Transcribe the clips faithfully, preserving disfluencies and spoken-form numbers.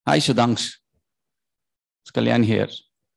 Hi, Sudhanshu. It's Kalyan here.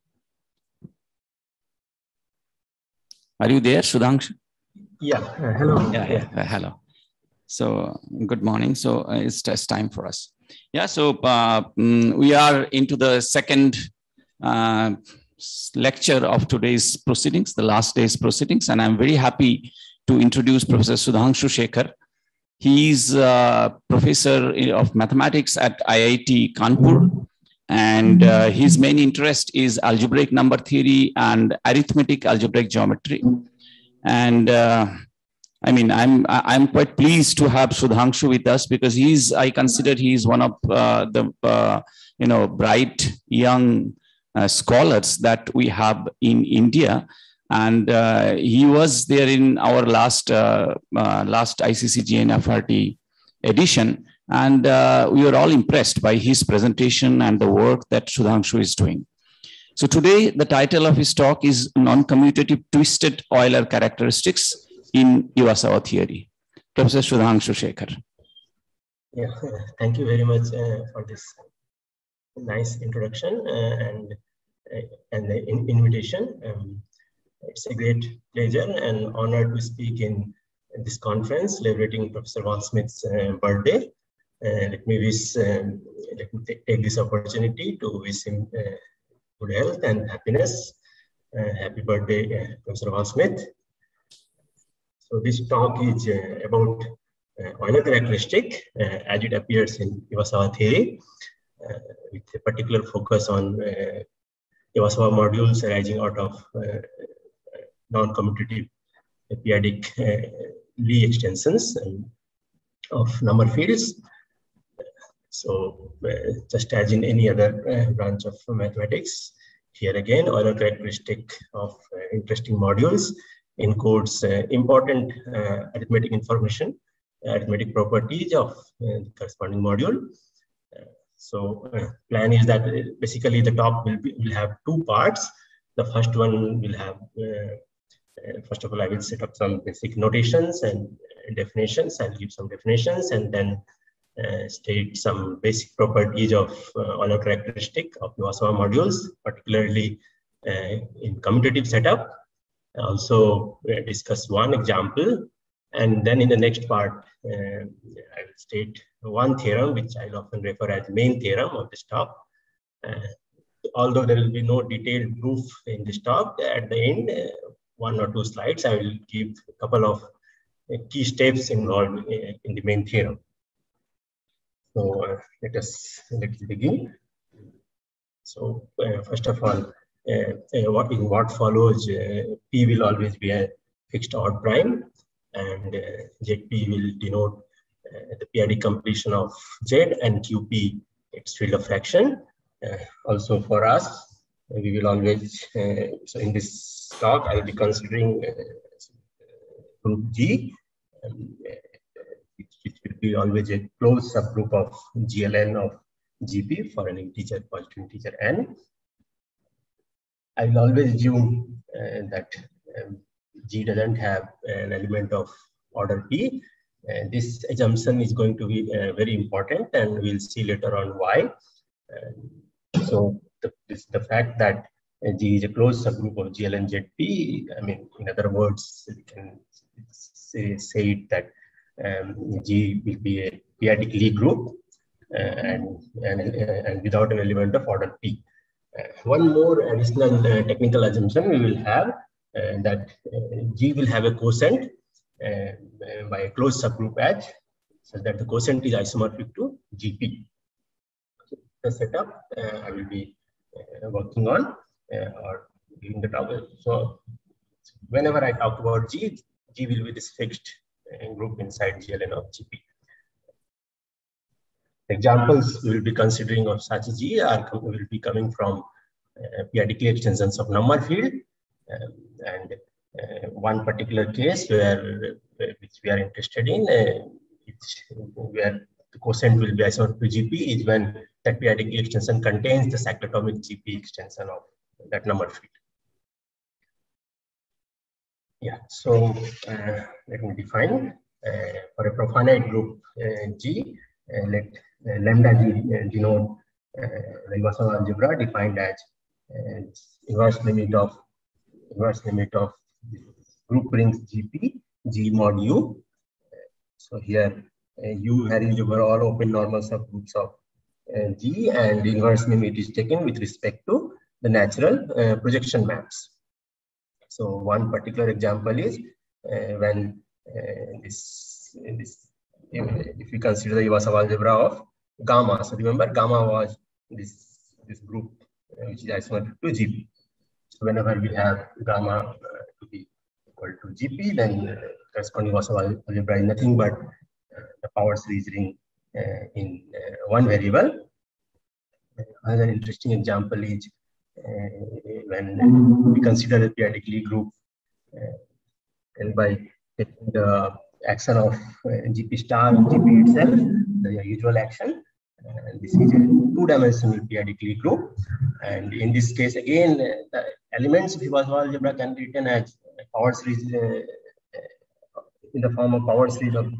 Are you there, Sudhanshu? Yeah, uh, hello. Yeah, yeah, yeah. Uh, hello. So, good morning. So, uh, it's just time for us. Yeah, so uh, mm, we are into the second uh, lecture of today's proceedings, the last day's proceedings, and I'm very happy to introduce Professor Sudhanshu Shekhar. He's a professor of mathematics at I I T Kanpur, and uh, his main interest is algebraic number theory and arithmetic algebraic geometry. And uh, I mean, I'm I'm quite pleased to have Sudhanshu with us because he's I consider he's one of uh, the uh, you know bright young uh, scholars that we have in India. And uh, he was there in our last uh, uh, last I C C G N F R T edition, and uh, we were all impressed by his presentation and the work that Sudhanshu is doing. So today, the title of his talk is Non-Commutative Twisted Euler Characteristics in Iwasawa Theory. Professor Sudhanshu Shekhar. Yeah, thank you very much uh, for this nice introduction uh, and uh, and the in invitation. Um, It's a great pleasure and honor to speak in this conference celebrating Professor Val Smith's uh, birthday. Uh, let me wish, um, let me take this opportunity to wish him uh, good health and happiness. Uh, happy birthday, uh, Professor Val Smith. So this talk is uh, about uh, Euler characteristic uh, as it appears in Iwasawa theory, uh, with a particular focus on uh, Iwasawa modules arising out of uh, non-commutative periodic uh, Lie extensions of number fields. So uh, just as in any other uh, branch of mathematics, here again, Euler characteristic of uh, interesting modules encodes uh, important uh, arithmetic information, arithmetic properties of uh, the corresponding module. Uh, so uh, plan is that basically the top will, be, will have two parts. The first one will have uh, Uh, first of all, I will set up some basic notations and uh, definitions. I'll give some definitions and then uh, state some basic properties of uh, Euler characteristic of Iwasawa modules, particularly uh, in commutative setup. Also uh, discuss one example, and then in the next part, uh, I will state one theorem, which I'll often refer as main theorem of this talk. Uh, although there will be no detailed proof in this talk, at the end, uh, one or two slides, I will give a couple of uh, key steps involved in, in the main theorem. So uh, let us let us begin. So uh, first of all, uh, uh, what in what follows, uh, P will always be a fixed odd prime, and uh, Z P will denote uh, the periodic completion of Z, and Q P its field of fraction. Uh, also for us, we will always, uh, so in this talk, I will be considering uh, group G, um, which, which will be always a closed subgroup of G L N of G P for an integer, positive integer N. I will always assume uh, that um, G doesn't have an element of order P. And this assumption is going to be uh, very important, and we'll see later on why. Uh, so the, this, the fact that uh, G is a closed subgroup of G L N Z P, I mean, in other words, we can say, say that um, G will be a periodic Lie group uh, and, and, uh, and without an element of order P. Uh, one more additional uh, technical assumption we will have uh, that uh, G will have a quotient uh, by a closed subgroup H, so that the quotient is isomorphic to G P. The setup uh, I will be uh, working on uh, or giving the talk. So whenever I talk about G, G will be this fixed uh, group inside G L N of G P. Examples we will be considering of such G are will be coming from uh, periodic Lie extensions of number field, um, and uh, one particular case where uh, which we are interested in, uh, which, where the quotient will be isomorphic to G P, is when that periodic Lie extension contains the cyclotomic G P extension of that number field. Yeah, so uh, let me define uh, for a profinite group uh, G, uh, let uh, lambda G uh, denote the Iwasawa algebra defined as uh, inverse limit of inverse limit of group rings G P, G mod U. So here uh, U varies over all open normal subgroups of uh, G, and the inverse limit is taken with respect to the natural uh, projection maps. So one particular example is uh, when uh, this, this if we consider the Iwasawa algebra of gamma. So remember, gamma was this this group uh, which is isometric to G P. So whenever we have gamma uh, to be equal to G P, then uh, corresponding Iwasawa algebra is nothing but uh, the power series ring uh, in uh, one variable. Another interesting example is uh, when we consider a periodic Lie group uh, and by taking the action of uh, G P star on G P itself, the usual action. Uh, this is a two-dimensional periodic Lie group, and in this case, again, uh, the elements of Iwasawa algebra can be written as power series uh, uh, in the form of power series of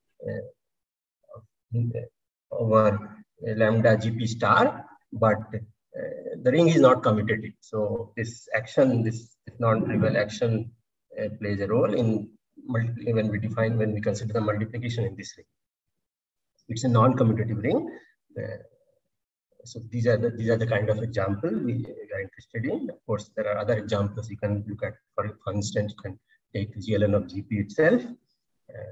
uh, over lambda G P star, but uh, the ring is not commutative. So this action, this, this non-trivial action, uh, plays a role in when we define when we consider the multiplication in this ring. It's a non-commutative ring. Uh, so these are the these are the kind of example we are interested in. Of course, there are other examples you can look at. For, for instance, you can take G L N of G P itself. Uh,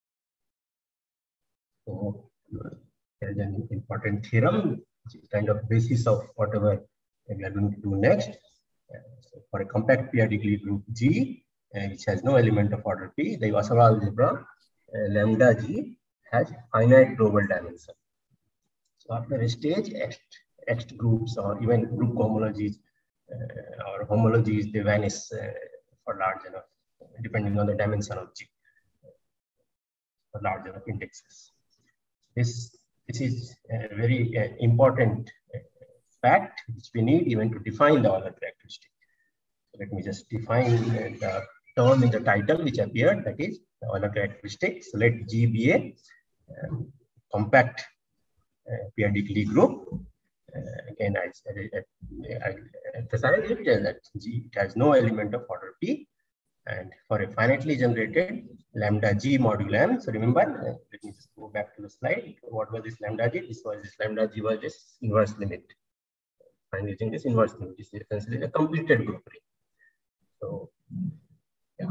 so there is an important theorem, which is kind of basis of whatever we are going to do next. Uh, so for a compact periodic Lie group G, uh, which has no element of order P, the Iwasawa algebra uh, lambda G has finite global dimension. So after a stage, X, X groups or even group homologies uh, or homologies, they vanish uh, for large enough, depending on the dimension of G, for large enough indexes. This, this is a very uh, important uh, fact which we need even to define the Euler characteristic. So let me just define uh, the term in the title which appeared, that is the Euler characteristic. So let G be a uh, compact uh, periodic Lie group. Uh, again, I, I, I emphasize it that G has no element of order P, and for a finitely generated lambda G module M. So remember, uh, let me just go back to the slide. What was this lambda G? This was this lambda G was this inverse limit. I'm using this inverse limit. This is essentially a completed group ring. So yeah.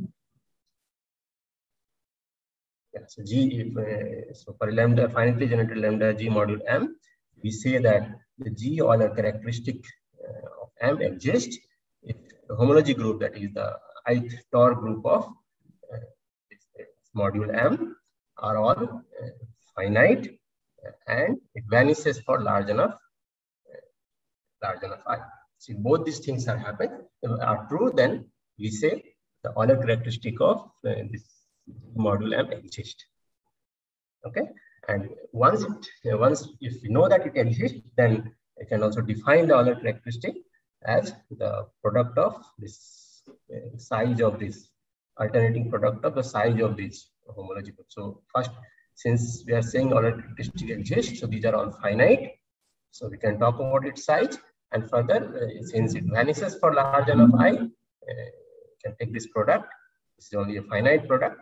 Yeah, so G, if, uh, so for lambda, finitely generated lambda G module M, we say that the G Euler characteristic uh, of M exists if the homology group, that is the ith Tor group of uh, this, this module M, are all uh, finite uh, and it vanishes for large enough, uh, large enough I. So if both these things are happen are true, then we say the Euler characteristic of uh, this module M exists. Okay, and once it uh, once if we know that it exists, then I can also define the Euler characteristic as the product of this uh, size of this alternating product of the size of this homology group. So first, since we are saying Euler characteristic exists, so these are all finite. So we can talk about its size, and further, uh, since it vanishes for large enough I, uh, can take this product. This is only a finite product.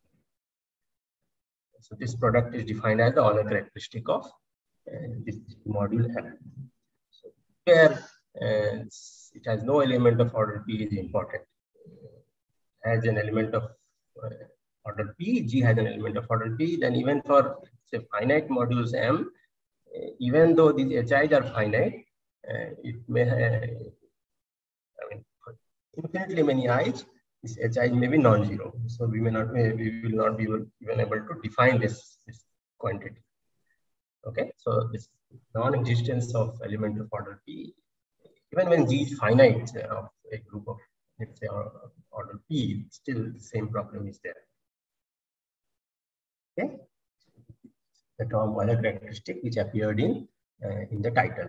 So this product is defined as the Euler characteristic of uh, this module M. So here uh, it has no element of order P is important. Has an element of uh, order P, G has an element of order P. Then even for say finite modules M, uh, even though these H Is are finite, uh, it may have, I mean, infinitely many I's. This H I may be non-zero, so we may not we will not be even able to define this, this quantity. Okay, so this non-existence of element of order P, even when G is finite uh, of a group of let's say order P, still the same problem is there. Okay, the term Euler characteristic which appeared in uh, in the title.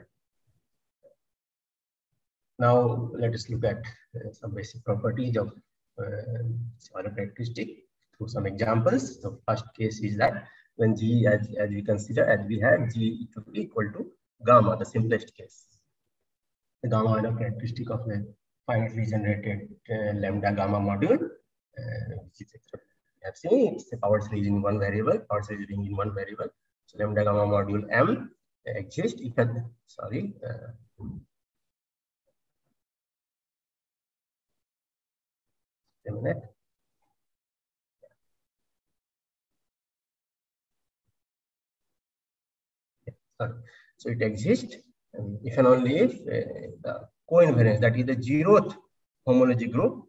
Now let us look at uh, some basic properties of uh, Euler characteristic through some examples. The first case is that when G, as, as we consider, as we had G to be equal to gamma, the simplest case. The gamma is a characteristic of the finitely generated uh, lambda gamma module. Uh, which is, we have seen it's the power series in one variable, power series in one variable. So lambda gamma module M exists. If a, sorry. Uh, a minute. Yeah, sorry. So it exists um, if and only if uh, the co-invariance, that is the zeroth homology group.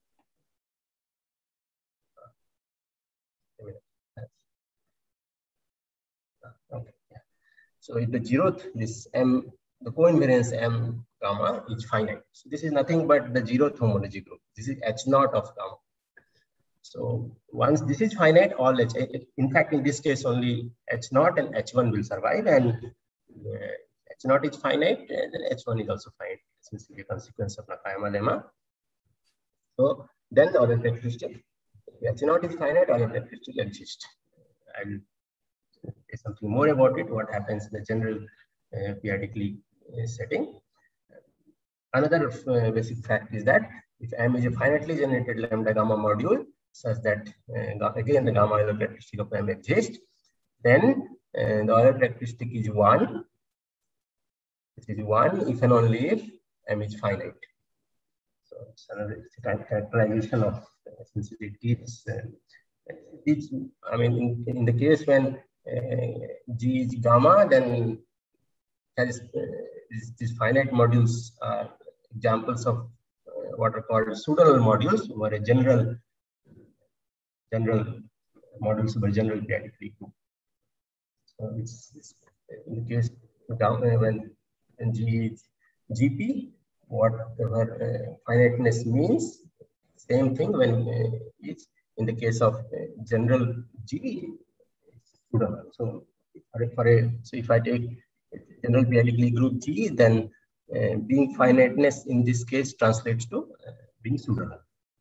Okay. Yeah. So if the zeroth, this M, the co-invariance M gamma is finite. So this is nothing but the zeroth homology group. This is H naught of gamma. So once this is finite, all H, in fact, in this case, only H naught and H one will survive, and uh, H naught is finite, and then H one is also finite. This is a consequence of Nakayama lemma. So then the other characteristic, H naught is finite, other characteristic exists. I will say something more about it, what happens in the general uh, periodically uh, setting. Another uh, basic fact is that if M is a finitely generated lambda gamma module, such that uh, again the gamma is a characteristic of M exists, then uh, the other characteristic is one. This is one if and only if M is finite. So it's another characterization of uh, since it gives. Uh, it's, I mean, in, in the case when uh, G is gamma, then that is, uh, these, these finite modules are examples of uh, what are called pseudonull modules, or a general general modules of a general periodically group. So it's, it's in the case gamma when, when G is G P, whatever uh, finiteness means, same thing when uh, it's in the case of uh, general G, pseudonull. So for a, for a so if I take general periodically group G, then uh, being finiteness in this case translates to uh, being pseudonull.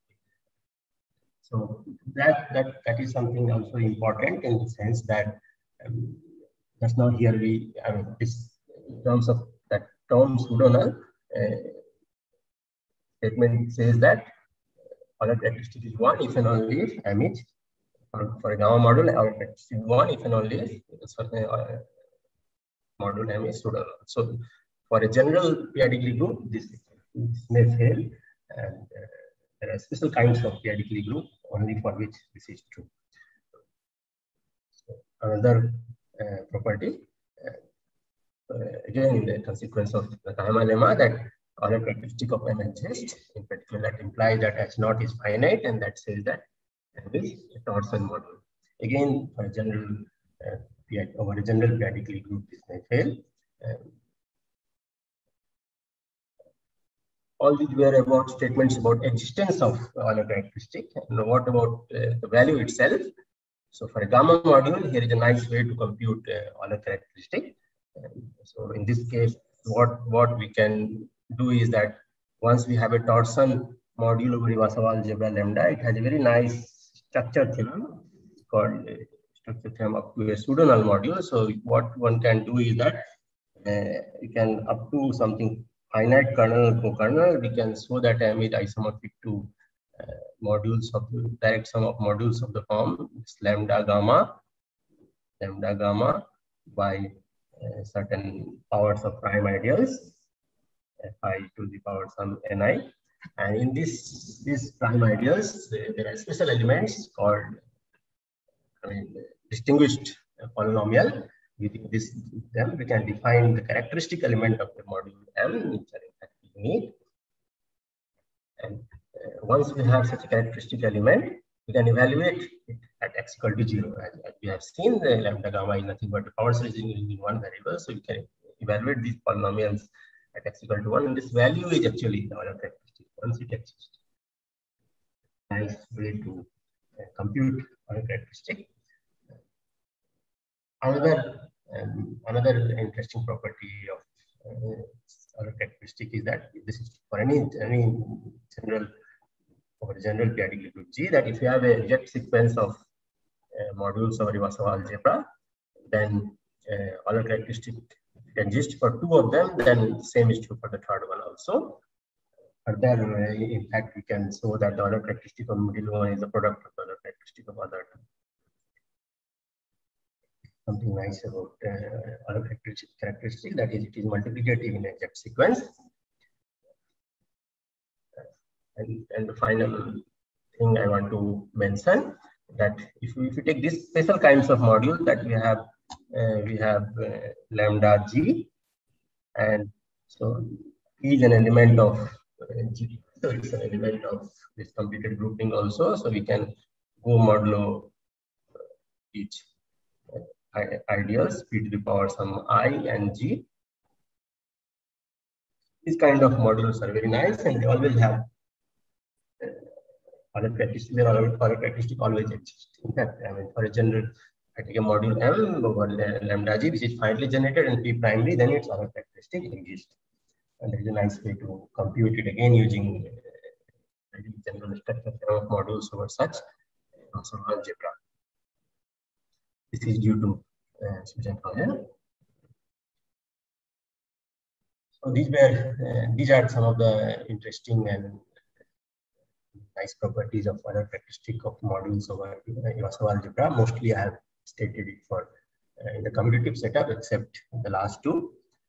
So that that that is something also important in the sense that um, just now here we I mean this in terms of that term pseudonull uh, statement says that other characteristic is one if and only if M is for, for a gamma module, our characteristic is one if and only if for the uh, module M is pseudonull. So for a general periodically group, this, this may fail, and uh, there are special kinds of periodically group only for which this is true. So another uh, property, uh, uh, again, the consequence of the Nakayama lemma, that other characteristic of M exists, in particular that implies that H naught is finite, and that says that M is a torsion module. Again, for a general uh, over a general periodically group, this may fail. Um, all these were about statements about existence of Euler characteristic. And what about uh, the value itself? So for a gamma module, here is a nice way to compute uh, Euler characteristic. Um, so in this case, what, what we can do is that once we have a torsion module over Iwasawa algebra lambda, it has a very nice structure theorem called uh, structure theorem up to a pseudonull module. So what one can do is that uh, you can up to something finite kernel co-kernel, we can show that M is isomorphic to uh, modules of the direct sum of modules of the form lambda gamma, lambda gamma by uh, certain powers of prime ideals, Fi to the power some Ni. And in this these prime ideals, there are special elements called I mean, distinguished polynomial. Using this, them we can define the characteristic element of the module M, which are in fact unique. And uh, once we have such a characteristic element, we can evaluate it at x equal to zero. As, as we have seen, the lambda gamma is nothing but the power series in one variable, so we can evaluate these polynomials at x equal to one, and this value is actually the other characteristic once it exists. Nice way to uh, compute other characteristic. Another um, another interesting property of uh, other characteristic is that this is for any any general or general periodic group G, that if you have a jet sequence of uh, modules over Iwasawa algebra, then uh, other characteristic exists for two of them, then same is true for the third one also. Further, in fact, we can show that the other characteristic of middle one is a product of the other characteristic of other two. Something nice about uh, other characteristic, characteristic that is, it is multiplicative in exact sequence. And, and the final thing I want to mention that if we, if we take these special kinds of modules that we have, uh, we have uh, lambda G, and so E is an element of uh, G, so it's an element of this completed grouping also. So we can go modulo each uh, ideals p to the power some I and G. These kind of modules are very nice, and they always have uh, other characteristics. There are other characteristics always exist. In fact, I mean, for a general, I take a module M over lambda G, which is finally generated, and P primary, then its other characteristic exists. And there is a nice way to compute it again using uh, general structure of modules over such also algebra. This is due to uh, Susan Cohen. So these were uh, these are some of the interesting and nice properties of other characteristic of modules over uh, Iwasawa algebra. Mostly I have stated it for uh, in the commutative setup, except the last two.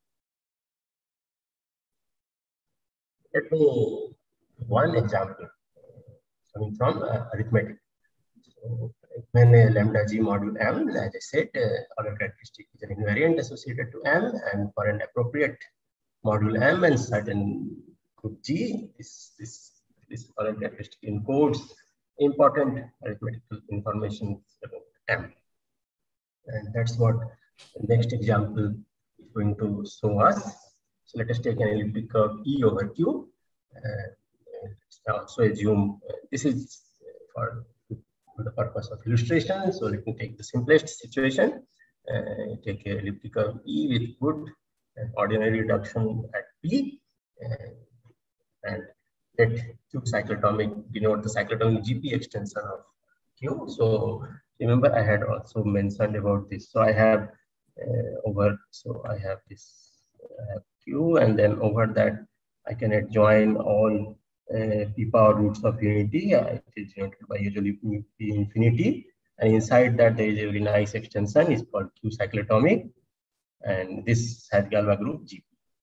Let me one example coming from uh, arithmetic. So when a lambda G module M, as I said, uh, other characteristic is an invariant associated to M, and for an appropriate module M and certain group G, this this this other characteristic encodes important arithmetical information about M. And that's what the next example is going to show us. So let us take an elliptic curve E over Q. Uh, also assume uh, this is for, for the purpose of illustration. So let me take the simplest situation. Uh, take an elliptic curve E with good and ordinary reduction at P, uh, and let Q cyclotomic denote the cyclotomic G P extension of Q. So remember, I had also mentioned about this. So I have uh, over, so I have this I have Q, and then over that I can adjoin all uh, P power roots of unity. Uh, it is denoted by usually P infinity, and inside that there is a very nice extension. It's called Q cyclotomic, and this has Galois group G P.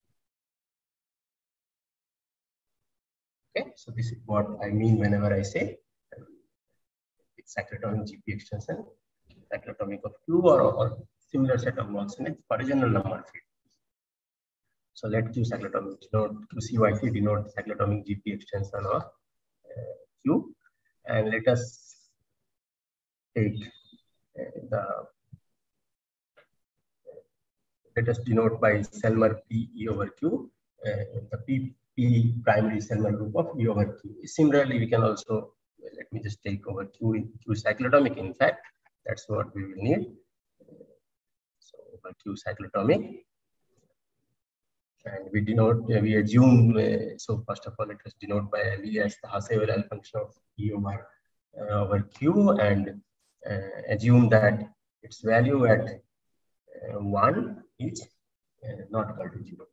Okay, so this is what I mean whenever I say it's cyclotomic G P extension, cyclotomic of Q, or, or similar set of works in its original number field. So let Q cyclotomic denote Q C Y C denote cyclotomic G P extension of uh, Q, and let us take uh, the let us denote by Selmer P E over Q, uh, the P P primary Selmer group of E over Q. Similarly, we can also, let me just take over Q, Q cyclotomic. In fact, that's what we will need. So over Q cyclotomic, and we denote, uh, we assume, uh, so first of all, let us denote by L E as the Hasse-Weil function of E over, uh, over Q, and uh, assume that its value at uh, one is uh, not equal to zero.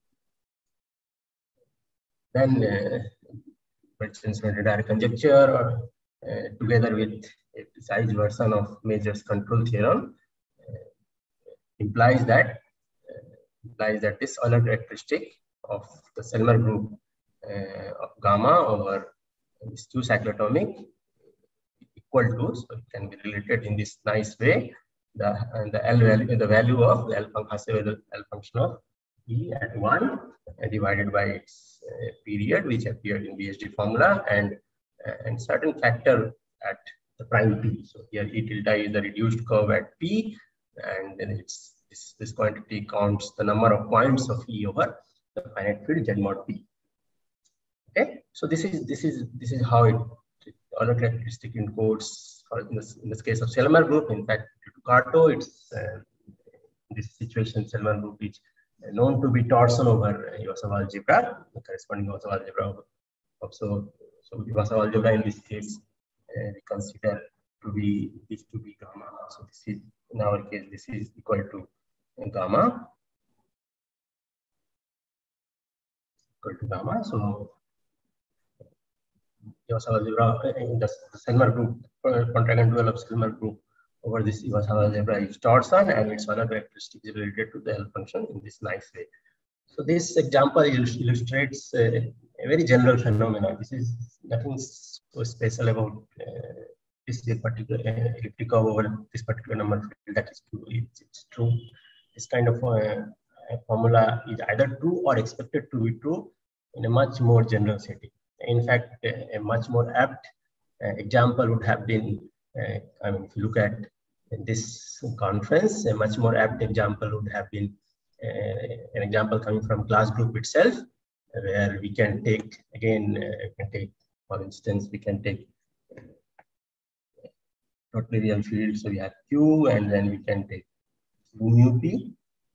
Then, uh, for instance, Radar conjecture, or uh, together with a precise version of Major's control theorem, uh, implies that uh, implies that this other characteristic of the Selmer group uh, of gamma over this Q cyclotomic equal to, so it can be related in this nice way, the and the L value, the value of the L function, L function of E at one uh, divided by its uh, period, which appeared in B S D formula, and uh, and certain factor at the prime P. So here E tilde is the reduced curve at P, and then it's this, this quantity counts the number of points of E over the finite field Z mod P. Okay, so this is this is this is how it other characteristic encodes, or in this, in this case of Selmer group. In fact, to Kato, it's uh, this situation Selmer group is known to be torsion over Iwasawa algebra, the corresponding Iwasawa algebra. So, so Iwasawa algebra in this case uh, we consider to be this to be gamma. So this is in our case this is equal to gamma. equal to gamma. So Iwasawa algebra in the Selmer group, contractant dual of Selmer group over this Iwasawa algebra is Torsion, and its other characteristic is related to the L function in this nice way. So this example illustrates uh, a very general phenomenon. This is nothing so special about uh, this particular uh, elliptic curve over this particular number field. That is true. It's, it's true. This kind of uh, a formula is either true or expected to be true in a much more general setting. In fact, a, a much more apt uh, example would have been, uh, I mean, if you look at this conference, a much more apt example would have been uh, an example coming from class group itself, where we can take, again, uh, we can take, for instance, we can take totally real field. So we have Q, and then we can take Q mu P.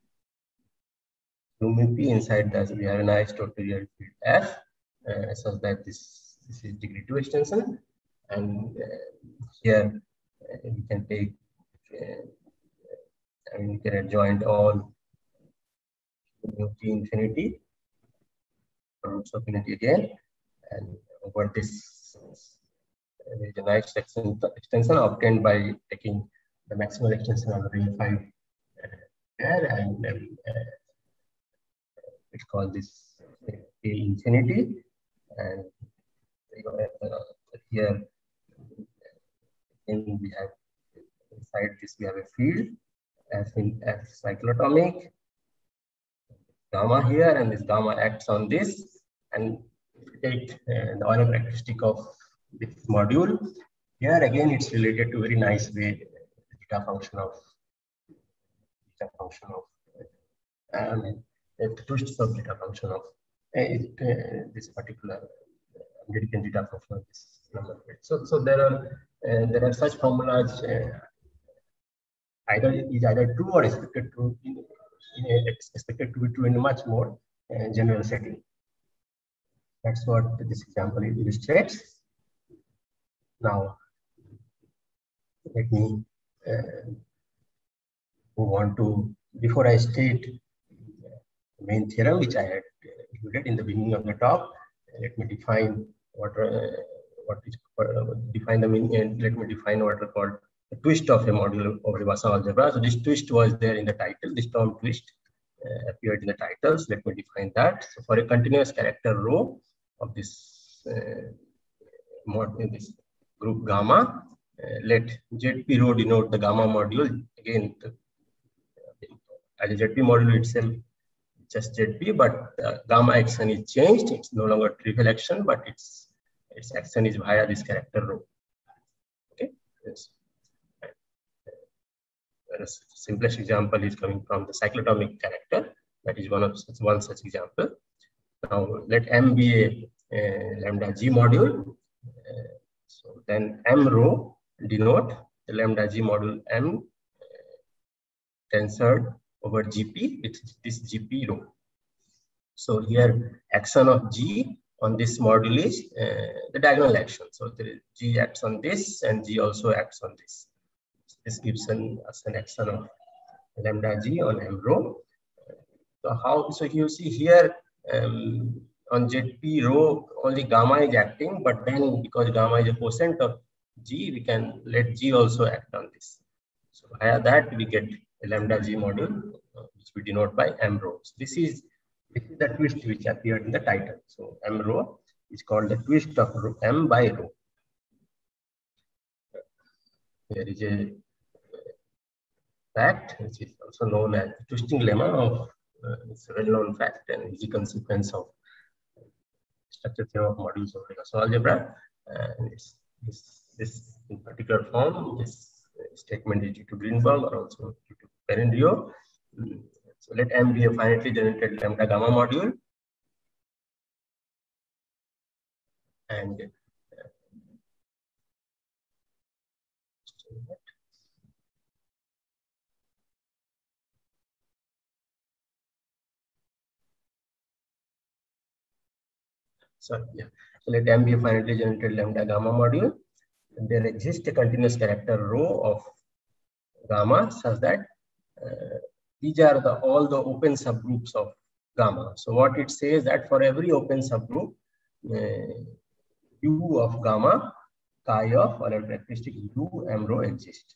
Q mu P inside that we have a nice totally real field F, uh, such that this, this is degree two extension. And uh, here uh, we can take, uh, I mean, we can adjoint all mu P infinity, roots of infinity again, and over this, uh, there is a nice extension, extension obtained by taking the maximal extension of the ring five uh, there, and uh, it's called this K infinity, and uh, here in we have inside this we have a field F in F cyclotomic gamma here, and this gamma acts on this, and take uh, the Euler characteristic of this module. Here again it's related to very nice way the theta function of theta function of uh, I mean the twist of theta function of uh, it, uh, this particular American theta function of this number. So so there are uh, there are such formulas uh, either is either true or expected to in, in a, expected to be true in a much more uh, general setting. That's what this example illustrates. Now let me uh, move on to, before I state the main theorem which I had included in the beginning of the talk, let me define what uh, what is uh, define the meaning, and let me define what are called the twist of a module over Iwasawa algebra. So this twist was there in the title. This term twist uh, appeared in the titles. Let me define that. So for a continuous character row of this uh, mod in this group gamma, uh, let Z P rho denote the gamma module. Again, the, as a Z P module itself, just Z P, but uh, gamma action is changed. It's no longer trivial action, but its its action is via this character row. Okay. Yes. The simplest example is coming from the cyclotomic character. That is one of such one such example. Now let M be a, a lambda G module. Uh, so then M rho denote the lambda G module M uh, tensored over G P with this G P rho. So here action of G on this module is uh, the diagonal action. So the G acts on this and G also acts on this. This gives an, us an action of lambda G on M rho. So how, so you see here um, on Z P rho only gamma is acting, but then because gamma is a quotient of G, we can let G also act on this. So via that we get a lambda G module, uh, which we denote by M rho. So this is this is the twist which appeared in the title. So M rho is called the twist of rho, M by rho. There is a fact which is also known as the twisting lemma of uh, it's a well-known fact and easy consequence of structure theorem of modules of Iwasawa algebra. And it's this this in particular form, this statement is due to Greenberg or also due to Perrin-Rio. So let M be a finitely generated lambda gamma module, and uh, sorry, yeah. So let M be a finitely generated lambda gamma module. And there exists a continuous character row of gamma such that uh, these are the all the open subgroups of gamma. So what it says that for every open subgroup, uh, U of gamma, chi of or characteristic U M rho exists.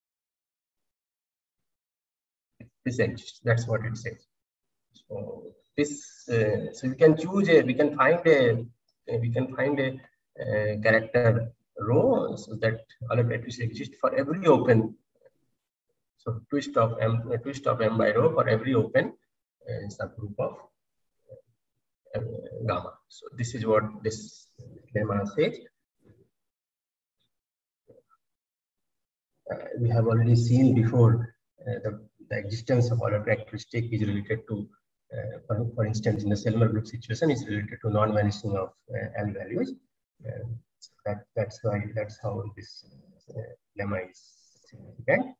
This exists. That's what it says. So this, uh, so we can choose a, we can find a, we can find a, a character rho so that all characteristics exist for every open. So twist of m, a twist of m by rho for every open uh, subgroup of uh, gamma. So this is what this lemma says. Uh, we have already seen before uh, the, the existence of all characteristic is related to, uh, for, for instance, in the Selmer group situation, is related to non-vanishing of uh, L values. Uh, so that that's why that's how this uh, lemma is significant.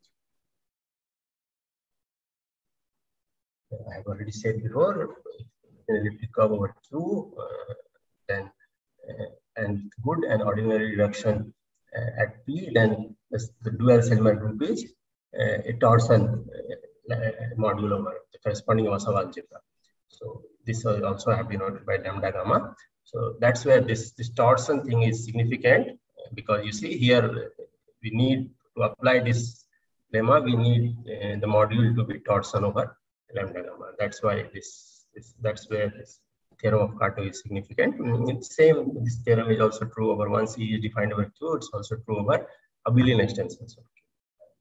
I have already said before, elliptic curve over Q, uh, then uh, and good and ordinary reduction uh, at P, then the, the dual Selmer group is uh, a torsion uh, module over the corresponding Vasov algebra. So this will also have been noted by lambda gamma. So that's where this, this torsion thing is significant, because you see here we need to apply this lemma, we need uh, the module to be torsion over lambda gamma. That's why this, this that's where this theorem of Kato is significant. It's same, this theorem is also true over one C is defined over Q, it's also true over abelian extensions of Q.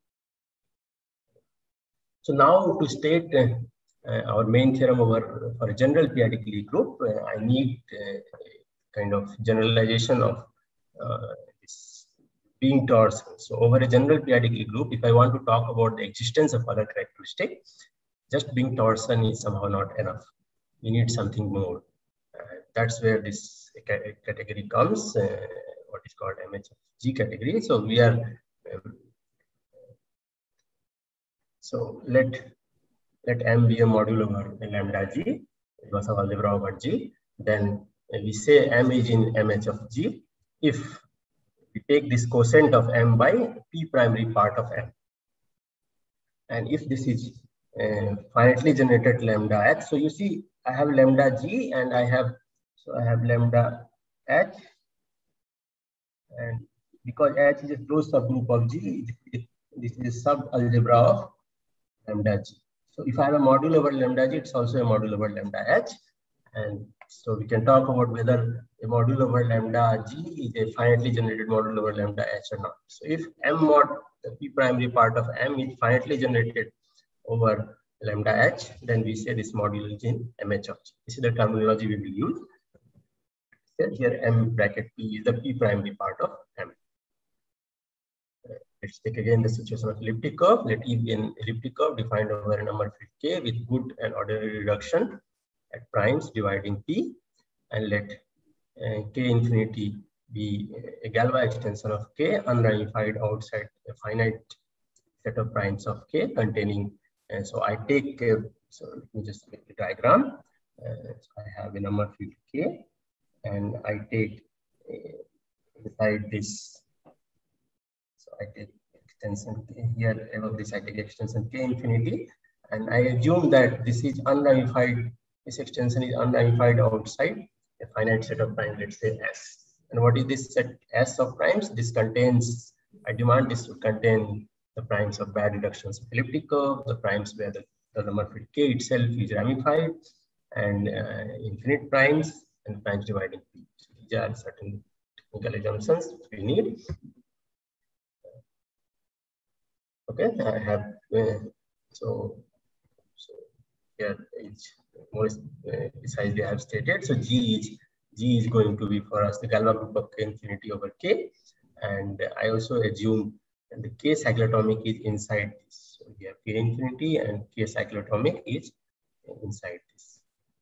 So now to state uh, uh, our main theorem over for a general p-adic Lie group, uh, I need uh, kind of generalization of uh, this being torsion. So over a general p-adic Lie group, if I want to talk about the existence of other characteristics, just being torsion is somehow not enough. We need something more. Uh, that's where this category comes, uh, what is called M H of G category. So we are, um, so let let M be a module over lambda G, Vasov algebra over G. Then we say M is in M H of G if we take this quotient of M by P primary part of M. And if this is uh, finitely generated lambda H, so you see I have lambda G and I have, so I have lambda H, and because H is a closed subgroup of G, this is a sub algebra of lambda G. So if I have a module over lambda G, it's also a module over lambda H. And so we can talk about whether a module over lambda G is a finitely generated module over lambda H or not. So if M mod, the P primary part of M is finitely generated over lambda H, then we say this module is in M H of G. This is the terminology we will use. Here M bracket P is the P primary part of M. Let's take again the situation of elliptic curve. Let E be an elliptic curve defined over a number field K with good and ordinary reduction at primes dividing P, and let uh, K infinity be a Galois extension of K unramified outside a finite set of primes of K containing. And so I take, uh, so let me just make the diagram. Uh, so I have a number field K, and I take uh, inside this. So I take extension K here, above this I take extension K infinity, and I assume that this is unramified, this extension is unramified outside a finite set of primes, let's say S. And what is this set S of primes? This contains, I demand this to contain the primes of bad reductions of elliptic curve, the primes where the, the number field K itself is ramified, and uh, infinite primes, and primes dividing P. So these are certain technical assumptions we need. Okay, I have uh, so so here is more uh, precisely I have stated. So G is G is going to be for us the Galois group of K infinity over K, and I also assume that the K cyclotomic is inside this. So we have K infinity and K cyclotomic is inside this.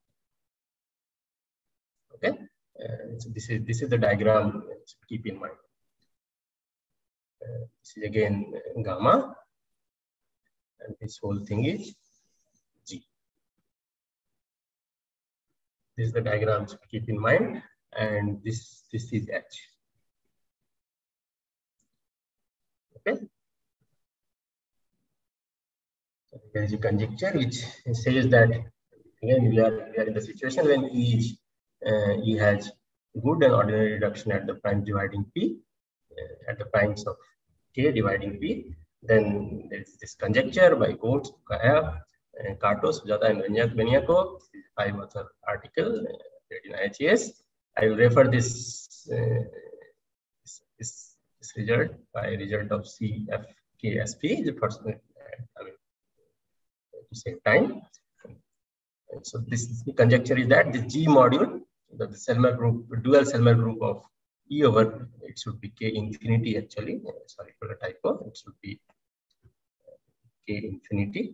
Okay, uh, so this is this is the diagram to keep in mind. Uh, this is again uh, gamma, and this whole thing is G. This is the diagram to keep in mind, and this this is H. Okay. So there is a conjecture which says that again, we are, we are in the situation when E, is, uh, E has good and ordinary reduction at the prime dividing P, uh, at the primes of K dividing P. Then there is this conjecture by Coates, Kaya, uh, Kato, Sujata, and Beniaco, five author article uh, read in I H E S. I will refer this, uh, this, this, this result by result of C F K S P, the first, uh, I mean, to save time. So this the conjecture is that the G module, the Selmer group, dual Selmer group of E over, it should be K infinity actually. Sorry for the typo. It should be K infinity.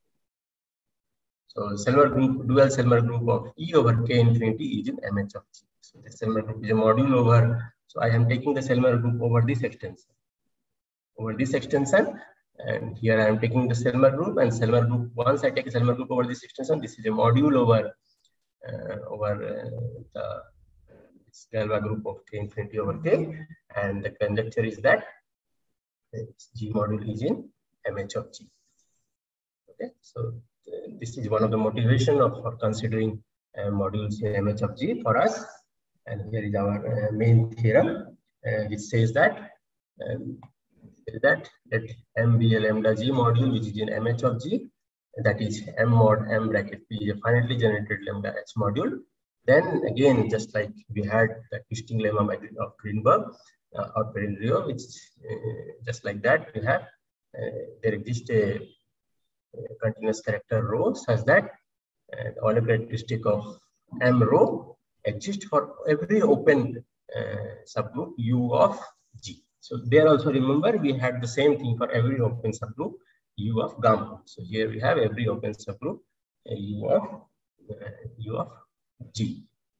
So Selmer group, dual Selmer group of E over K infinity is in M H of G. So the Selmer group is a module over. So I am taking the Selmer group over this extension. Over this extension. And here I am taking the Selmer group and Selmer group. Once I take a Selmer group over this extension, this is a module over uh, over uh, the Galois group of K infinity over K, and the conjecture is that G module is in M H of G. Okay, so uh, this is one of the motivation of for considering uh, modules in M H of G for us. And here is our uh, main theorem, uh, which says that. Um, that let M be a lambda G module which is in M H of G, that is M mod M bracket P is a finitely generated lambda H module. Then again, just like we had the twisting lemma of Greenberg uh, or Perrin-Riou, which uh, just like that we have uh, there exists a, a continuous character rho such that uh, the Euler characteristic of M rho exists for every open uh, subgroup U of G. So there also remember we had the same thing for every open subgroup U of gamma. So here we have every open subgroup uh, U of uh, U of G.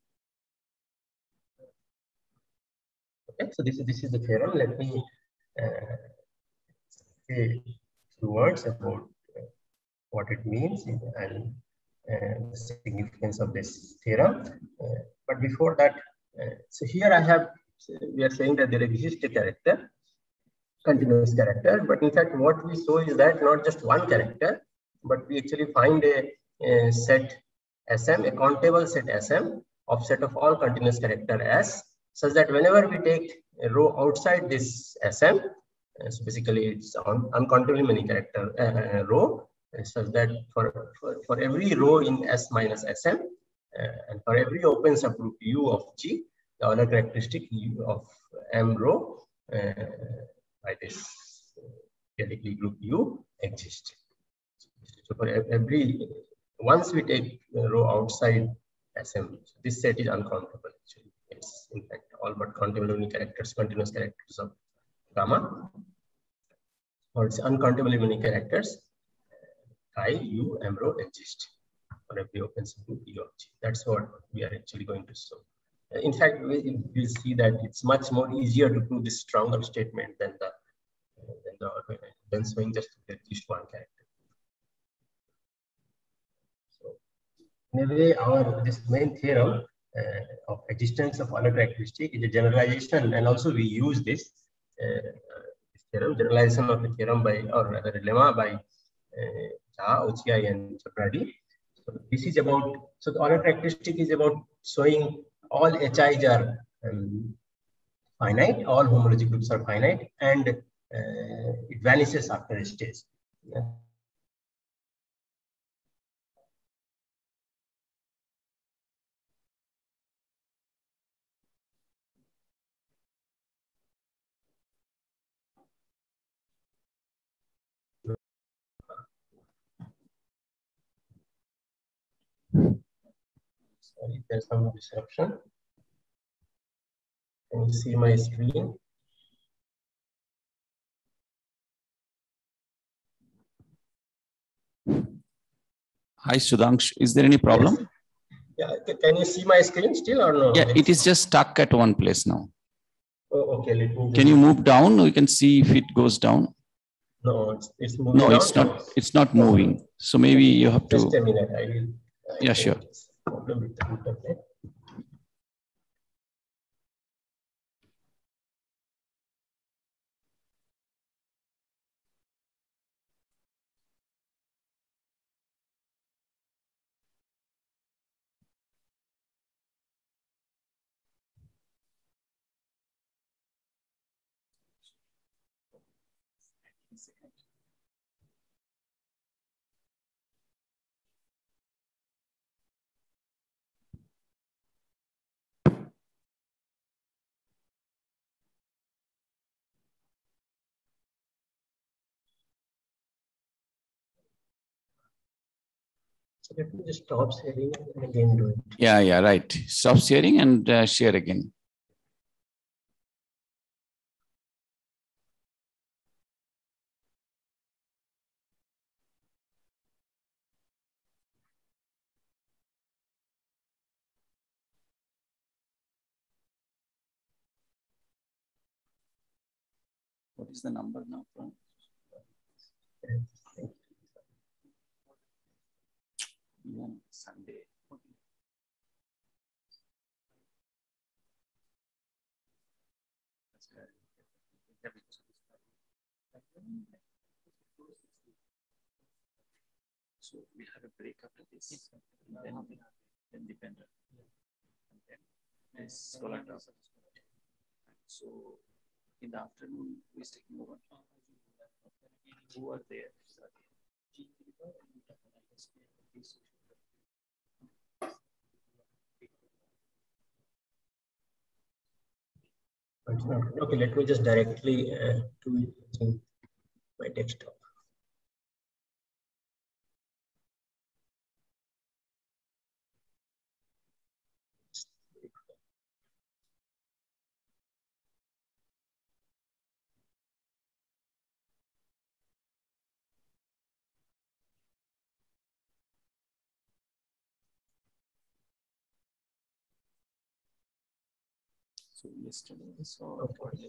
Okay, so this is this is the theorem. Let me uh, say two words about uh, what it means and uh, the significance of this theorem. Uh, but before that, uh, so here I have we are saying that there exists a character, continuous character, but in fact what we show is that not just one character, but we actually find a, a set S M, a countable set S M of set of all continuous character S, such that whenever we take a row outside this S M, uh, so basically it's un uncountably many character uh, row, uh, such that for, for, for every row in S minus S M, uh, and for every open subgroup U of G, the Euler characteristic U of M row uh, by this K-degree group U exists. So for every, once we take the row outside S M, this set is uncountable actually. It's in fact all but countable many characters, continuous characters of gamma, or it's uncountably many characters chi U M row exist for every open subgroup U of G. That's what we are actually going to show. In fact, we will see that it's much more easier to prove this stronger statement than the than the than showing just at least one character. So, in a way, our this main theorem uh, of existence of Euler characteristic is a generalization, and also we use this, uh, this theorem, generalization of the theorem by, or rather a lemma by uh, Jha, Ochiai, and Chapradi. So this is about, so the Euler characteristic is about showing all H Is are um, finite, all homologic groups are finite, and uh, it vanishes after a stage. Yeah. Sorry, there's some disruption. Can you see my screen? Hi, Sudhanshu. Is there any problem? Yes. Yeah, can you see my screen still or no? Yeah, it is just stuck at one place now. Oh, okay. Let me can you move down? We can see if it goes down. No, it's, it's moving. No, down. it's not. It's not moving. So maybe you have to. Just a minute. I will. I yeah, sure. Problem with the internet. So let me just stop sharing and again do it. Yeah, yeah, right. Stop sharing and uh, share again. What is the number now? Even Sunday. So we have a break after this, then, then dependent, and then this scholar class. So in the afternoon, we is taking over. Who are there? Okay, let me just directly uh, do it using my desktop. So yesterday, so Okay.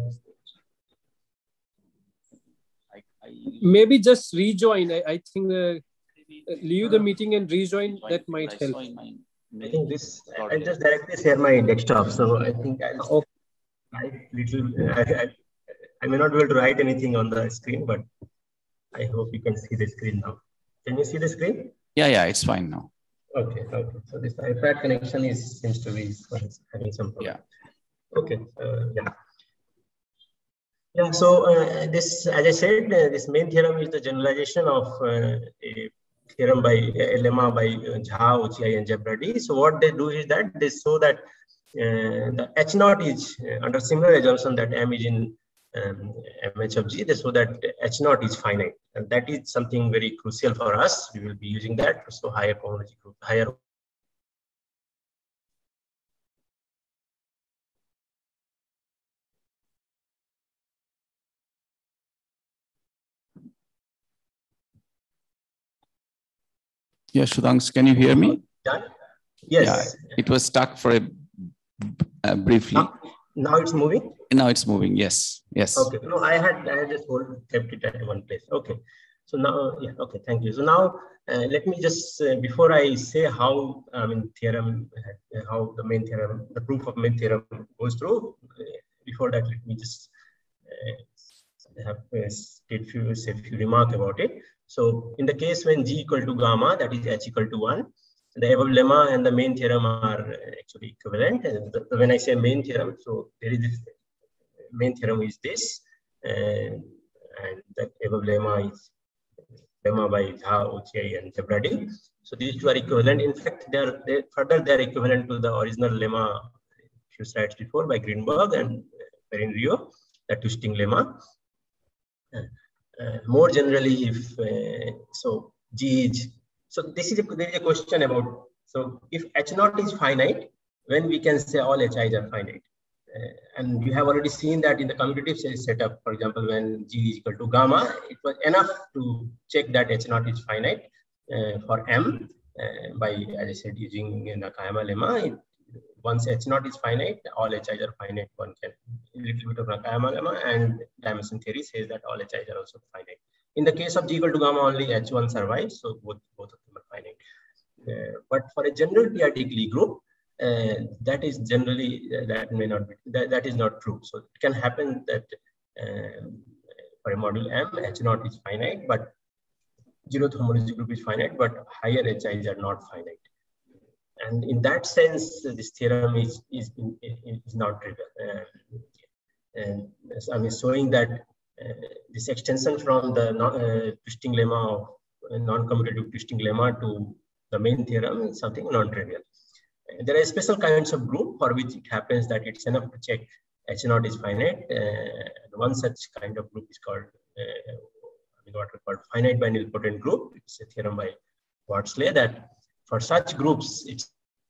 I, I maybe just rejoin. I, I think uh, leave the meeting and rejoin. That might help. I think this. I just directly share my desktop, so I think I'll Okay. write little. I, I, I may not be able to write anything on the screen, but I hope you can see the screen now. Can you see the screen? Yeah, yeah, it's fine now. Okay, okay. So this iPad connection is seems to be having some problem. Yeah. Okay. Uh, yeah. Yeah. So uh, this, as I said, uh, this main theorem is the generalization of uh, a theorem by a lemma by uh, Jha, Ochiai, and Zebradi. So what they do is that they show that uh, the H naught is uh, under similar assumption that M is in um, M H of G. They show that H naught is finite, and that is something very crucial for us. We will be using that to show higher cohomology group, higher. Yeah, Shudhanks, can you hear me? Done? Yes. Yeah, it was stuck for a uh, briefly. Now, now it's moving. Now it's moving. Yes. Yes. Okay. No, I had I had just hold, kept it at one place. Okay. So now, yeah. Okay. Thank you. So now, uh, let me just uh, before I say how I mean theorem, uh, how the main theorem, the proof of main theorem goes through. Uh, before that, let me just uh, have uh, state few say few remark about it. So in the case when G equal to gamma, that is H equal to one, the above lemma and the main theorem are actually equivalent. And the, when I say main theorem, so there is this main theorem is this, and, and the above lemma is lemma by Jha, Ochiai, and Zebradi. So these two are equivalent. In fact, they are they, further they are equivalent to the original lemma few slides before by Greenberg and Perrin-Rio, the twisting lemma. Uh, uh, more generally, if uh, so, G is so this is a, there is a question about so if H naught is finite, when we can say all H I's are finite. Uh, and you have already seen that in the commutative setup, for example, when G is equal to gamma, it was enough to check that H naught is finite uh, for M uh, by, as I said, using Nakayama lemma. It, once H naught is finite, all H I's are finite. One can a little bit of Nakayama lemma, and dimension theory says that all H I's are also finite. In the case of G equal to gamma, only H one survives, so both both of them are finite. Uh, but for a general P R D Lie group, Uh, that is generally uh, that may not be that, that is not true. So it can happen that uh, for a model M, H naught is finite, but zeroth homology group is finite, but higher H I's are not finite. And in that sense, uh, this theorem is is, is not trivial. Uh, and so I'm showing that uh, this extension from the non, uh, twisting lemma of uh, non-commutative twisting lemma to the main theorem is something non-trivial. Uh, there are special kinds of group for which it happens that it's enough to check H naught is finite. Uh, one such kind of group is called uh, what we call finite by nilpotent group. It's a theorem by Wortsley that for such groups, it's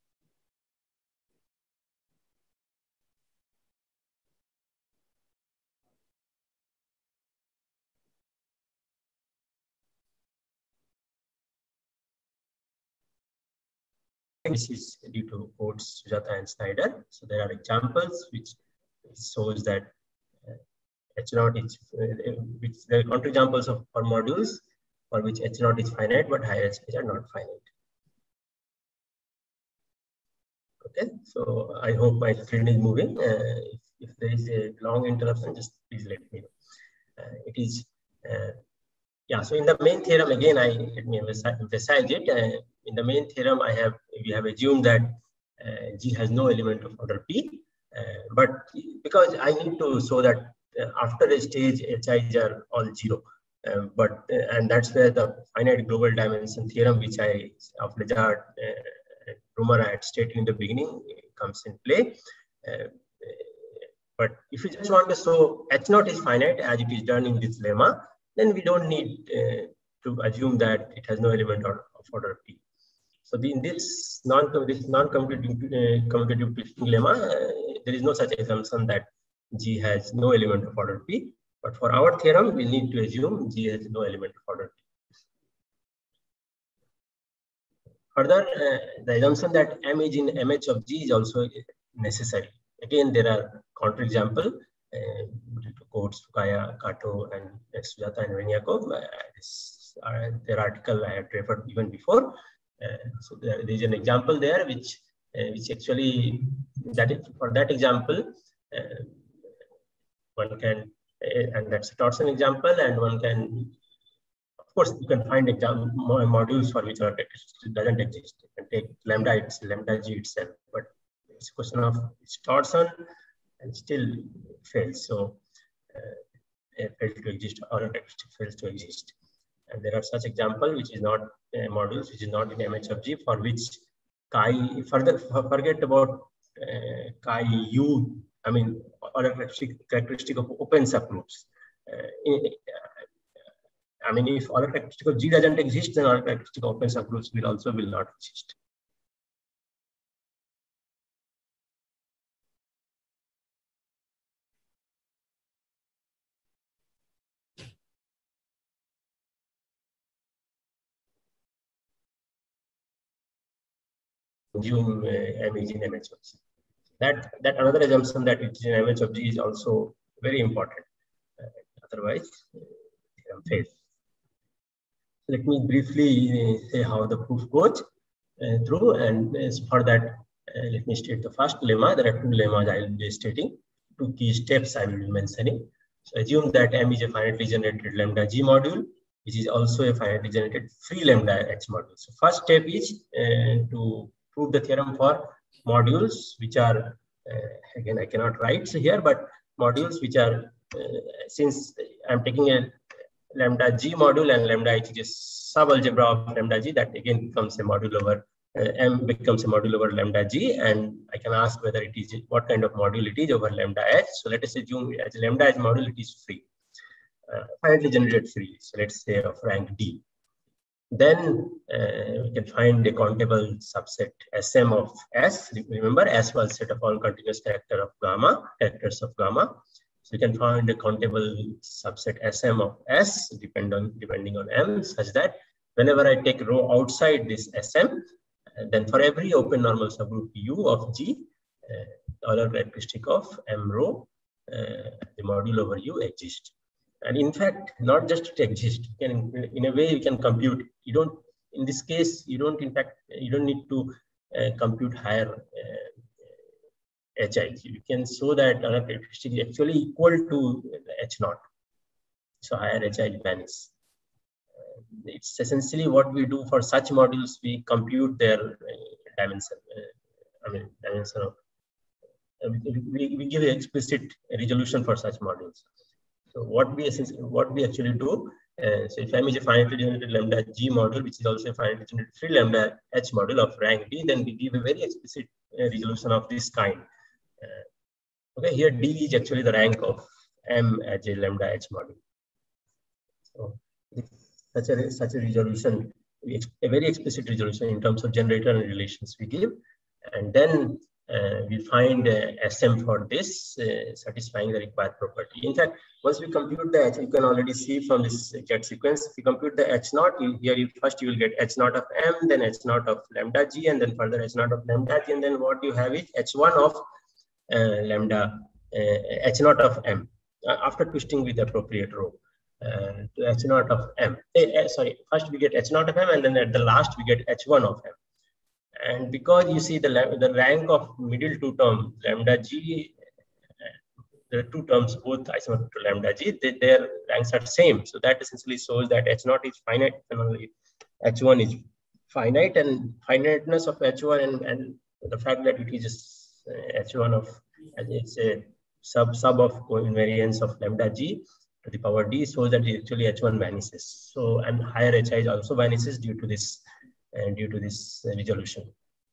this is due to Coates, Sujatha, and Snyder. So there are examples which shows that uh, H naught is, uh, which there are counterexamples of for modules for which H naught is finite, but higher H are not finite. Okay, so I hope my screen is moving. Uh, if, if there is a long interruption, just please let me know. Uh, it is, uh, yeah. So in the main theorem, again, I let me emphasize it. Uh, in the main theorem, I have we have assumed that uh, G has no element of order P, uh, but because I need to show that uh, after a stage H Is are all zero, uh, but uh, and that's where the finite global dimension theorem, which I of Legard, uh, Rumer I had stated in the beginning, comes in play. Uh, but if you just want to show H naught is finite as it is done in this lemma, then we don't need uh, to assume that it has no element of, of order P. So in this non this non-commutative uh, commutative twisting lemma, uh, there is no such assumption that G has no element of order P. But for our theorem, we need to assume G has no element of order P. Further, uh, the assumption that M is in M H of G is also necessary. Again, there are counterexample uh, due to Coates, Fukaya, Kato, and uh, Sujatha and Veniakov. Uh, this, uh, their article I had referred even before. Uh, so there, there is an example there which uh, which actually that is for that example uh, one can uh, and that's a torsion example, and one can of course you can find example modules for which order characteristic doesn't exist. You can take lambda it's lambda G itself, but it's a question of it's torsion and still fails. So uh, it fails to exist, order characteristic fails to exist. And there are such example which is not uh, modules which is not in M H of G, for which chi further forget about uh, chi u. I mean order characteristic, characteristic of open subgroups. Uh, in, uh, I mean if order characteristic of G doesn't exist, then order characteristic of open subgroups will also will not exist. Assume uh, M is in M H of G. That, that another assumption that it is in M H of G is also very important. Uh, otherwise, uh, fails. So let me briefly uh, say how the proof goes uh, through, and uh, for that, uh, let me state the first lemma. There are two lemmas I will be stating, two key steps I will be mentioning. So assume that M is a finitely generated lambda G module, which is also a finitely generated free lambda H module. So first step is uh, to prove the theorem for modules which are, uh, again, I cannot write so here, but modules which are, uh, since I'm taking a lambda G module and lambda H is a subalgebra of lambda G, that again becomes a module over, uh, M becomes a module over lambda G, and I can ask whether it is, what kind of module it is over lambda H. So let us assume as lambda H module, it is free, uh, finitely generated free. So let's say of rank D. Then uh, we can find a countable subset S M of S. Remember, S was set of all continuous character of gamma, characters of gamma. So you can find a countable subset S M of S depend on, depending on M, such that whenever I take row outside this S M, uh, then for every open normal subgroup U of G, uh, order characteristic of M row, uh, the module over U exists. And in fact, not just to exist, you can, in a way you can compute. You don't, in this case, you don't, in fact, you don't need to uh, compute higher uh, H I. You can show that order characteristic is actually equal to H naught. So higher H I vanish. Uh, it's essentially what we do for such modules. We compute their uh, dimension. Uh, I mean, dimension of, uh, we, we give an explicit resolution for such modules. So what we essentially, what we actually do, uh, so if M is a finitely generated lambda G model, which is also a finitely generated free lambda H model of rank D, then we give a very explicit uh, resolution of this kind. Uh, okay, here D is actually the rank of M as a lambda H model. So such a such a resolution, a very explicit resolution in terms of generator and relations we give, and then uh, we find uh, S M for this, uh, satisfying the required property. In fact, once we compute the H, you can already see from this Z sequence, if you compute the H naught, you, here you first you will get H naught of M, then H naught of lambda G, and then further H naught of lambda G, and then what you have is H one of uh, lambda, uh, H naught of M, uh, after twisting with the appropriate row. Uh, to H naught of M. Uh, sorry, first we get H naught of M, and then at the last we get H one of M. And because you see the, the rank of middle two terms, lambda G, uh, the two terms both isomorphic to lambda G, they, their ranks are same. So that essentially shows that H naught is finite and only H one is finite, and finiteness of H one and, and the fact that it is uh, H one of, it's a sub sub of coinvariance of lambda G to the power D, shows that actually H one vanishes. So, and higher H I also vanishes due to this, uh, due to this uh, resolution.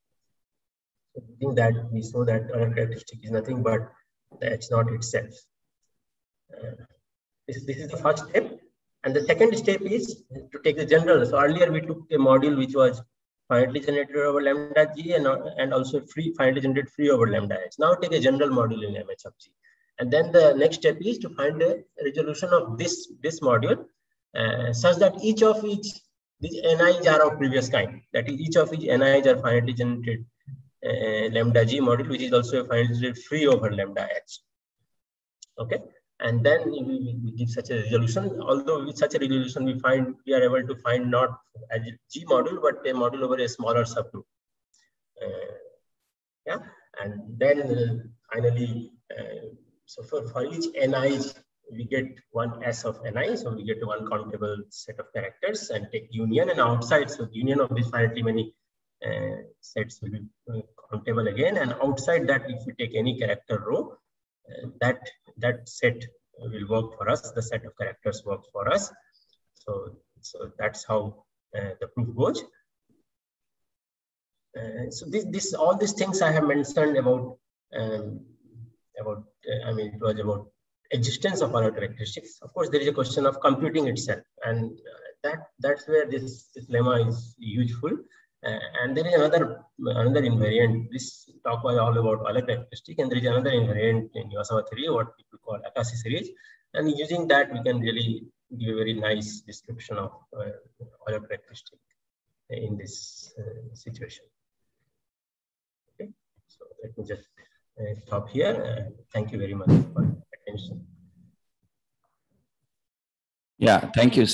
So I think that we show that our characteristic is nothing but the H naught itself. Uh, this, this is the first step. And the second step is to take the general. So earlier we took a module which was finitely generated over lambda G and, and also free, finitely generated free over lambda H. Now take a general module in M H of G. And then the next step is to find a resolution of this, this module uh, such that each of each, these N Is are of previous kind. That is, each of each N Is are finitely generated uh, lambda G module, which is also a finitely generated free over lambda H. Okay. And then we, we give such a resolution. Although with such a resolution, we find we are able to find not a G module, but a module over a smaller subgroup. Uh, yeah. And then uh, finally, uh, so for, for each N I, we get one S of N I. So we get one countable set of characters and take union, and outside, so union of these finitely many uh, sets will be uh, countable again. And outside that, if we take any character row, uh, that, that set will work for us. The set of characters works for us. So, so that's how uh, the proof goes. Uh, so this, this, all these things I have mentioned about um, about, uh, I mean, it was about existence of our characteristics. Of course, there is a question of computing itself, and uh, that that's where this, this lemma is useful. Uh, and there is another another invariant. This talk was all about Euler characteristic, and there is another invariant in Iwasawa theory, what people call Akashi series. And using that, we can really give a very nice description of uh, Euler characteristic in this uh, situation. Okay, so let me just Uh, stop here. Uh, thank you very much for your attention. Yeah, thank you.